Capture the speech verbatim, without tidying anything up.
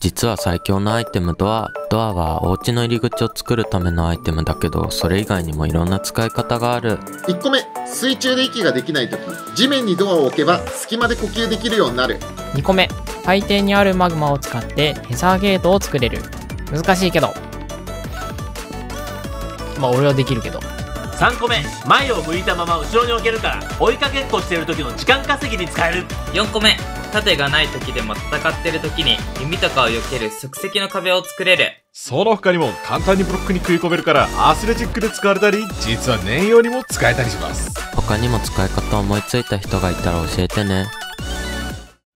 実は最強のアイテムドア。ドアはお家の入り口を作るためのアイテムだけど、それ以外にもいろんな使い方がある。 いっこめ、水中で息ができないとき、地面にドアを置けば隙間で呼吸できるようになる。 にこめ、海底にあるマグマを使ってテザーゲートを作れる。難しいけど、まあ俺はできるけど。 さんこめ、前を向いたまま後ろに置けるから追いかけっこしてる時の時間稼ぎに使える。 よんこめ、盾がない時でも戦ってる時に弓とかを避ける即席の壁を作れる。 その他にも簡単にブロックに食い込めるからアスレチックで使われたり、実は燃用にも使えたりします。 他にも使い方思いついた人がいたら教えてね。